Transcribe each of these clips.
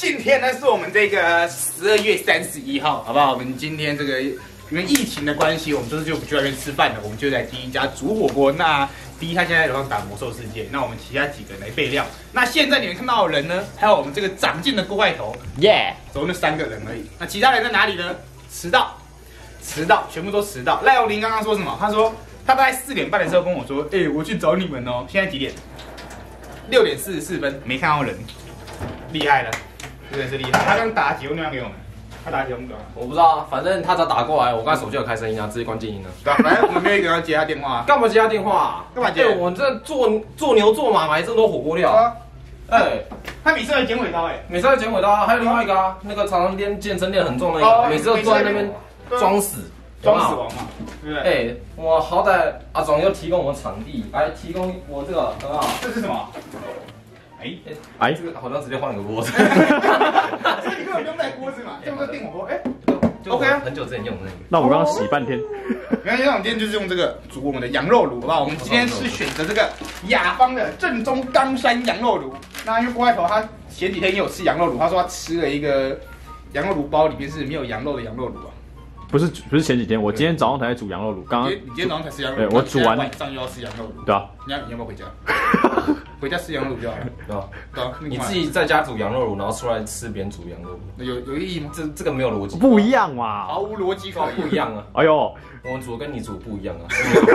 今天呢是我们这个12月31号，好不好？我们今天这个因为疫情的关系，我们这次就不去外面吃饭了，我们就在第一家煮火锅。那第一他现在楼上打魔兽世界，那我们其他几个人来备料。那现在你们看到的人呢，还有我们这个长进的锅外头，耶，走那3个人而已。那其他人在哪里呢？迟到，全部都迟到。赖永林刚刚说什么？他说他大概4点半的时候跟我说，我去找你们哦。现在几点？6点44分，没看到人，厉害了，真的是厉害。他刚打几通电话给我们。他打几通电话？ 我不知道啊，反正他只要打过来，我刚才手机有开声音啊，直接关静音了。 对啊，反正我们没有一个人要接他电话。 干嘛接他电话啊？ 干嘛接？ 我这做牛做马买这么多火锅料。 他每次要剪尾刀每次要剪尾刀啊，还有另外一个啊，那个长店健身店很重那个，每次都坐在那边装死王嘛，对不对？ 我好歹阿总又提供我场地，来提供我这个很好。 这是什么？ 这个好像直接换个锅子。 这你根本不用带锅子嘛，这不是电火锅？OK 啊， 很久之前用的那个。 那我刚刚洗半天。 原来我们今天就是用这个煮我们的羊肉炉，好不好？我们今天是选择这个雅芳的正宗冈山羊肉炉。那因为郭外头他前几天也有吃羊肉炉，他说他吃了一个羊肉炉包，里面是没有羊肉的羊肉炉啊。 不是前几天，我今天早上才煮羊肉炉。刚刚你今天早上才吃羊肉炉， 对，我煮完晚上又要吃羊肉炉。 对啊， 你要不要回家？回家吃羊肉炉就好了。对啊， 你自己在家煮羊肉炉，然后出来吃别人煮羊肉炉， 有意义吗？ 这个没有逻辑， 不一样嘛， 毫无逻辑可言， 不一样啊。 哎呦， 我们煮跟你煮不一样啊。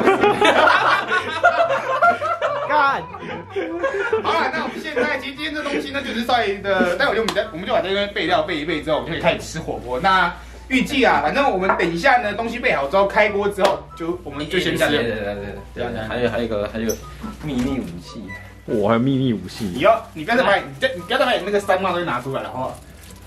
干！ 好了，那我们现在其实今天这东西呢，就是稍微的，待会我们就把这个备料备一备之后，我们就可以开始吃火锅。那预计啊，反正我们等一下呢，东西备好之后，开锅之后，我们就先下去。 对，还有一个秘密武器。 我还有秘密武器。 你不要再把你那个3帽都拿出来了，好不好？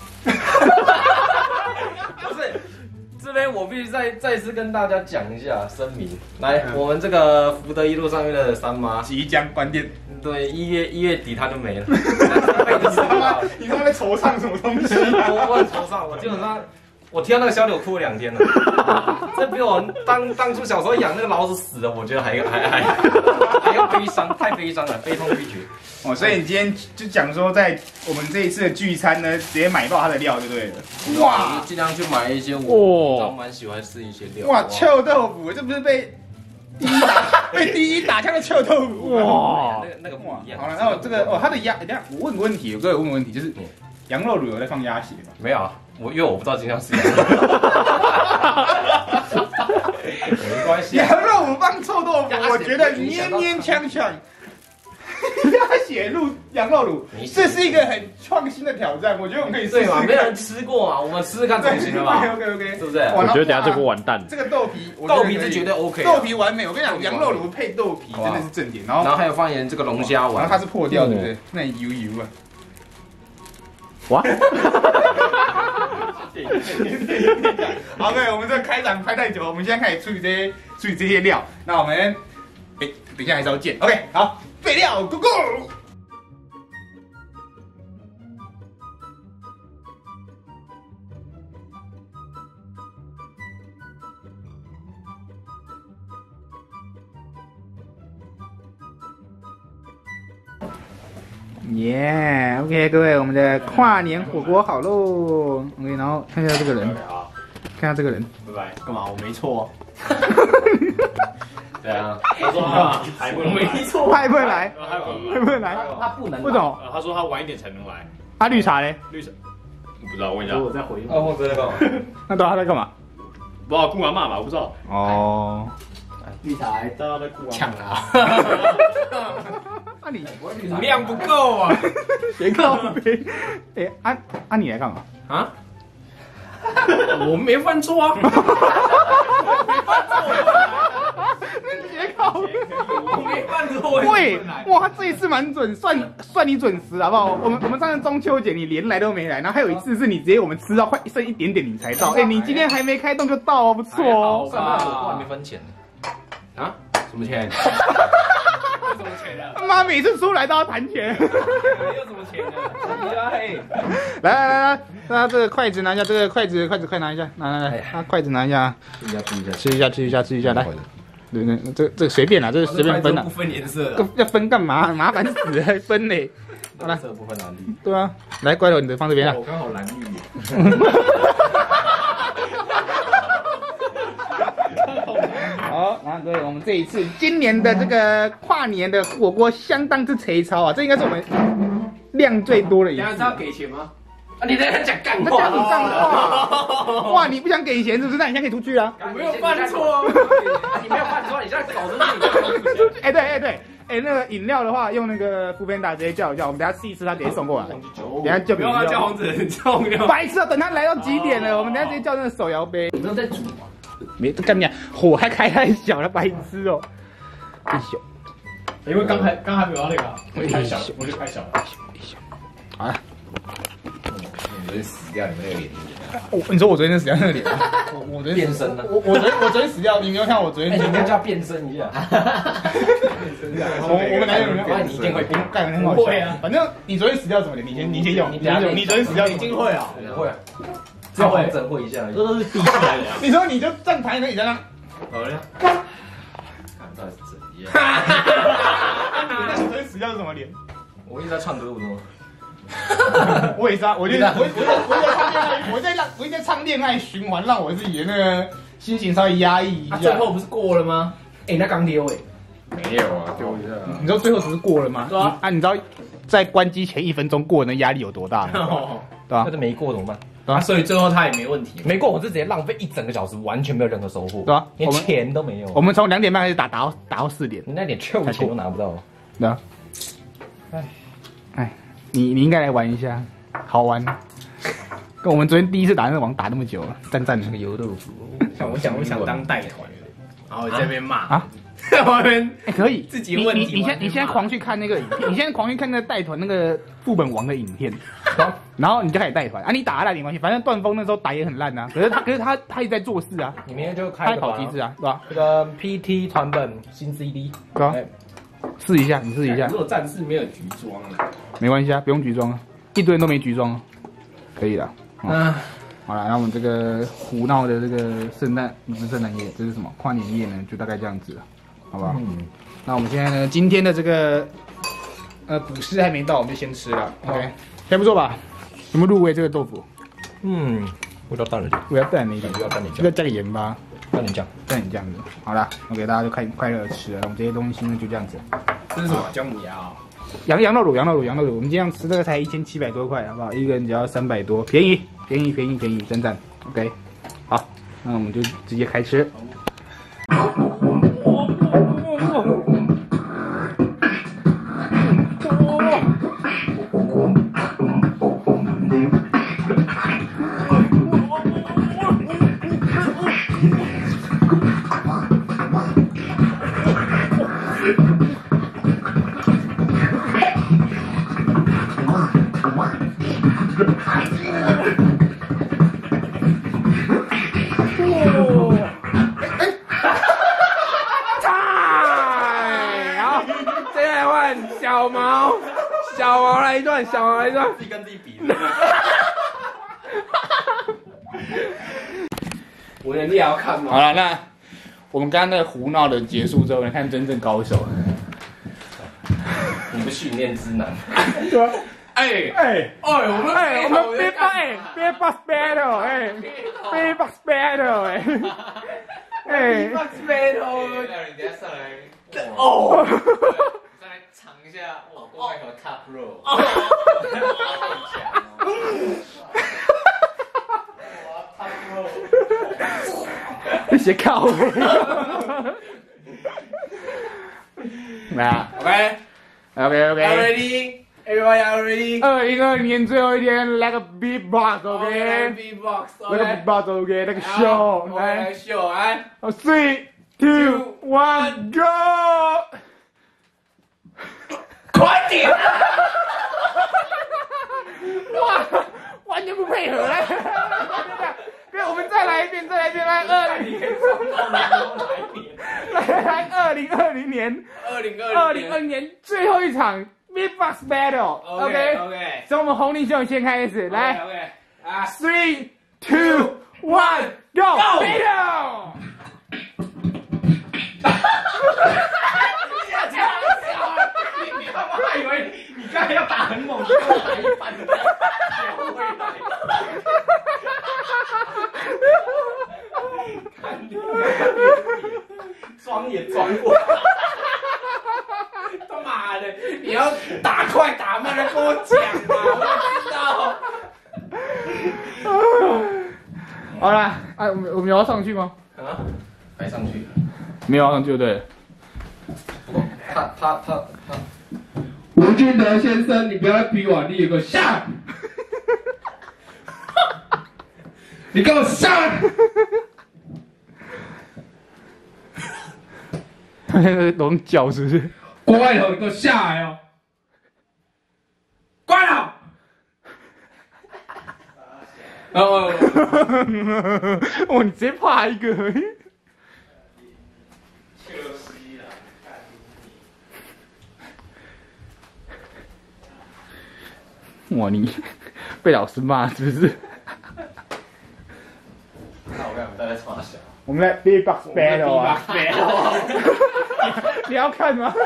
不是，这边我必须再次跟大家讲一下声明。来，我们这个福德一路上面的三妈即将关店。 对，一月底它就没了。 你他妈在惆怅什么东西？ 我很惆怅，我基本上。我听到那个小柳哭了2天了，这比我当初小时候养那个老鼠死了，我觉得还要悲伤，太悲伤了，悲痛欲绝。 所以你今天就讲说，在我们这一次的聚餐呢，直接买爆它的料就对了。 哇，尽量去买一些我蛮喜欢吃一些料。 哇，臭豆腐，这不是被第一打枪的臭豆腐？ 哇，那个不一样。 好了，那我这个它的鸭，等下我问个问题，我问个问题，就是羊肉卤有在放鸭血吗？ 没有啊。因为我不知道今天要吃羊肉，没关系。 羊肉我放臭豆腐，我觉得勉勉强强。鸭血卤羊肉卤，这是一个很创新的挑战，我觉得我们可以试试。 对嘛，没有人吃过嘛，我们试试看总行了吧 ？OK， 是不是？ 我觉得等下这锅完蛋。 这个豆皮是绝对 OK， 豆皮完美。我跟你讲，羊肉卤配豆皮真的是正点。然后还有放盐这个龙虾丸， 然后它是破掉，对不对？那油油啊。 哇 ！OK， 我们这开场开太久，我们现在开始处理这些料。那我们等一下还是要见。OK， 好，备料 ，Go Go！ 耶 ，OK， 各位，我们的跨年火锅好喽。OK， 然后看一下这个人，看一下这个人， 拜拜。 干嘛？我没错。 对啊， 他说他没错， 他不能来，他不能来， 他不能。 为什么？ 他说他晚一点才能来。 他绿茶嘞？ 绿茶，不知道，问一下。 我在回应。我在干嘛？ 那他在干嘛？ 不知道，顾阿骂吧，我不知道。 哦。 绿茶还大家在顾阿抢啊！ 你量不够啊！ 别靠背。你来干嘛？ 啊？我没犯错啊！ 别靠背。 我没犯错。 对，哇，这一次蛮准，算你准时好不好？我们上次中秋节你连来都没来，然后还有一次是你直接我们吃到快剩一点点你才到。你今天还没开动就到哦，不错哦。 我还没分钱。啊？什么钱？什么钱啊？ 他妈每次出来都要谈钱。 有什么钱啊？ 来，那这个筷子拿一下，这个筷子快拿一下，来，筷子拿一下，吃一下，来。对，这个随便啦，这个随便分啦。 不分颜色的。 要分干嘛？麻烦死了，还分嘞。 好了， 色不分蓝绿。 对啊，来，怪头你的放这边啊。 我刚好蓝绿。 好，然后各位，我们这一次今年的这个跨年的火锅相当之贼超啊，这应该是我们量最多的一次。 等下是要给钱吗？ 啊，你在讲干他讲你脏话，哇，你不想给钱是不是？那你现在可以出去啊。 我没有犯错， 你没有犯错，你现在搞成是你。 哎，对，哎，那个饮料的话，用那个副边打直接叫一叫，我们等下试一试，他直接送过来。等下就不要叫黄子仁叫我们。 白痴啊！等他来到几点了，我们等下直接叫那个手摇杯。 你没有在煮吗？ 没，干你火还开太小了，白痴哦。一宿， 因为刚还没有那个，我就开小，好了。 你昨天死掉，你们那个脸。 你说我昨天死掉那个脸？我昨天变身了。 我昨天死掉，你没有看我昨天？ 你应该叫变身一下。 我们哪有人？ 你一定会变， 干很好笑。会啊，反正你昨天死掉怎么的？你先用，你昨天死掉已经会啊， 会啊，只有黄整会一下，这都是第一次来的。 你说你就站台那椅子上， 好了， 看到底是怎样？ 那你昨天死掉是什么脸？ 我一直在唱歌， 我也是啊，我一直在唱恋爱循环，让我自己的那个心情稍微压抑一下。 最后不是过了吗？ 哎，那刚丢哎， 没有啊，丢一下。 你知道最后只是过了吗？ 对啊。 啊，你知道在关机前1分钟过，那压力有多大吗？对吧？ 要是没过怎么办？ 啊，所以最后他也没问题。 没过，我是直接浪费1整个小时，完全没有任何收获， 对啊， 连钱都没有。 我们从2点半开始打到4点， 你那点臭钱都拿不到。 对啊。哎，你应该来玩一下，好玩。跟我们昨天第一次打那个网打那么久了，赞赞那个油豆腐。 我想当带团的，然后这边骂啊， 我们可以自己问题。 你现在狂去看那个影片，你现在狂去看那个带团那个副本王的影片，然后你就开始带团啊，你打烂没关系，反正段峰那时候打也很烂啊，可是他一直在做事啊， 你明天就开跑机制啊，对吧？ 这个 PT 团本新 CD， 对吧？试一下，你试一下。 如果战士没有局装了， 没关系啊，不用局装啊，一堆人都没局装，可以的。好了，那我们这个胡闹的这个圣诞不是圣诞夜，这是什么跨年夜呢？就大概这样子了，好不好？那我们现在呢，今天的这个补师还没到，我们就先吃了。OK， 还不错吧？有没有入味这个豆腐？ 味道淡了点， 我要淡一点， 要淡点酱， 要加个盐巴， 淡点酱， 淡点酱子。好了 ，OK， 大家就快乐的吃了。我们这些东西呢就这样子。 这是什么姜母鸭啊？ 羊肉卤，我们这样吃这个才1700多块，好不好？一个人只要300多，便宜，真赞。OK， 好，那我们就直接开吃。 小毛来一段， 自己跟自己比。 我能力还要看吗？ 好了，那我们刚刚那个胡闹的结束之后，来看真正高手。 你们训练之难。 对啊。 我们 Big Box Battle， Big Box Battle， Big Box Battle， 你等下上来哦， 上来尝一下我锅盖头 Top Roll。 这些靠背。那 OK ready。 Everybody are ready. 2022年最后一天，来个 beatbox，OK？ Beatbox， 来个 beatbox，OK？ 来个 show， 来 show， 来。 3、2、1 ，go！ 快点！ 哇，完全不配合嘞！对，我们再来一遍，来2020年，2020年最后一场。Beatbox Battle，OK， 从我们红领袖先开始，来，3、2、1 ，Go Battle！ 你他妈以为你刚刚才要打很猛，给我打一半，不要回来。 装也装过。 他妈的，你要打快打慢的跟我讲嘛，我知道。 好啦，我们要上去吗？ 啊，还上去？ 没有要上去，对。 他。 吴俊德先生，你不要再逼我，你有个下，你给我上！ 他那个龙角是不是？ 国外头，你给我下来哦！关了。 哦，你直接爬一个。哇，你被老师骂是不是？ 那我看我们在冲小。 我们来 B-box battle 啊！你要看吗？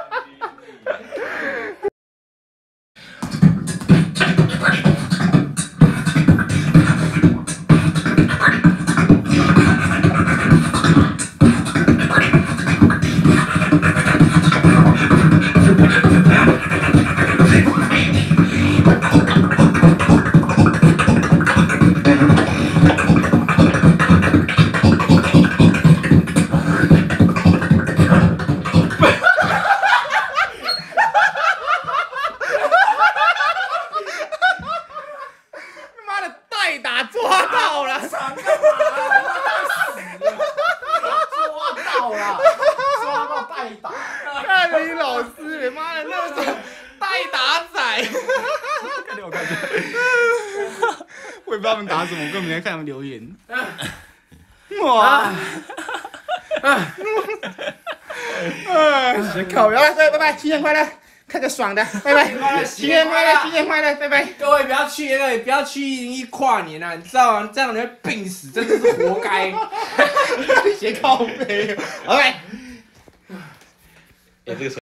我也不知道他们打什么，我根本没看他们留言。哇！靠！拜拜，新年快乐，看个爽的，拜拜，新年快乐，新年快乐，拜拜。 各位不要去那个，不要去101跨年啊，你知道吗？这样你会病死，真的是活该。 斜靠背，拜拜。 这个